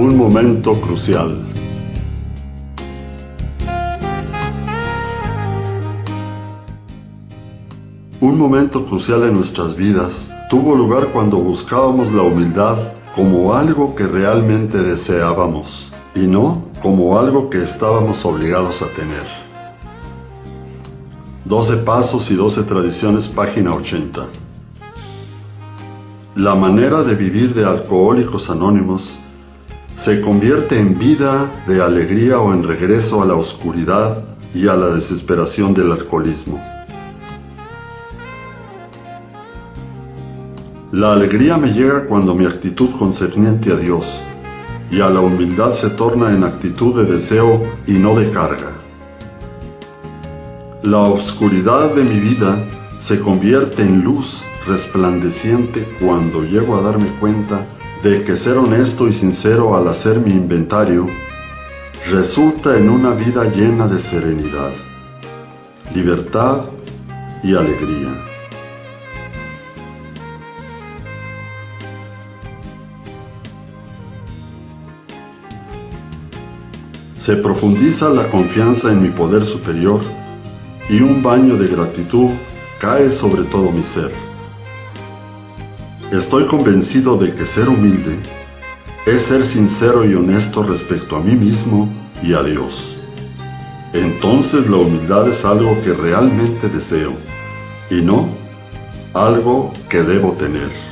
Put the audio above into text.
Un momento crucial. Un momento crucial en nuestras vidas tuvo lugar cuando buscábamos la humildad como algo que realmente deseábamos y no como algo que estábamos obligados a tener. 12 Pasos y 12 Tradiciones, página 80. La manera de vivir de Alcohólicos Anónimos se convierte en vida de alegría o en regreso a la oscuridad y a la desesperación del alcoholismo. La alegría me llega cuando mi actitud concerniente a Dios y a la humildad se torna en actitud de deseo y no de carga. La oscuridad de mi vida se convierte en luz resplandeciente cuando llego a darme cuenta de que ser honesto y sincero al hacer mi inventario resulta en una vida llena de serenidad, libertad y alegría. Se profundiza la confianza en mi poder superior y un baño de gratitud cae sobre todo mi ser. Estoy convencido de que ser humilde es ser sincero y honesto respecto a mí mismo y a Dios. Entonces la humildad es algo que realmente deseo y no algo que debo tener.